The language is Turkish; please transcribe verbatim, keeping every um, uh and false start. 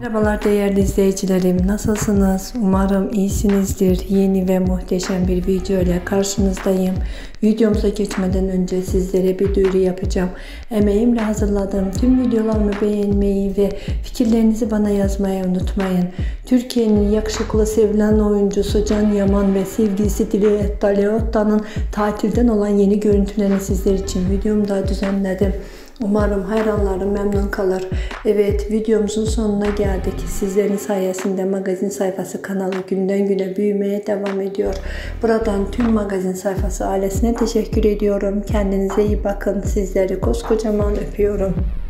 Merhabalar değerli izleyicilerim, nasılsınız? Umarım iyisinizdir. Yeni ve muhteşem bir video ile karşınızdayım. Videomuza geçmeden önce sizlere bir duyuru yapacağım. Emeğimle hazırladığım tüm videolarımı beğenmeyi ve fikirlerinizi bana yazmayı unutmayın. Türkiye'nin yakışıklı sevilen oyuncusu Can Yaman ve sevgilisi Dilek Daliotta'nın tatilden olan yeni görüntülerini sizler için videomda düzenledim. Umarım hayranlarım memnun kalır. Evet, videomuzun sonuna geldik. Sizlerin sayesinde magazin sayfası kanalı günden güne büyümeye devam ediyor. Buradan tüm magazin sayfası ailesine teşekkür ediyorum. Kendinize iyi bakın. Sizleri koskocaman öpüyorum.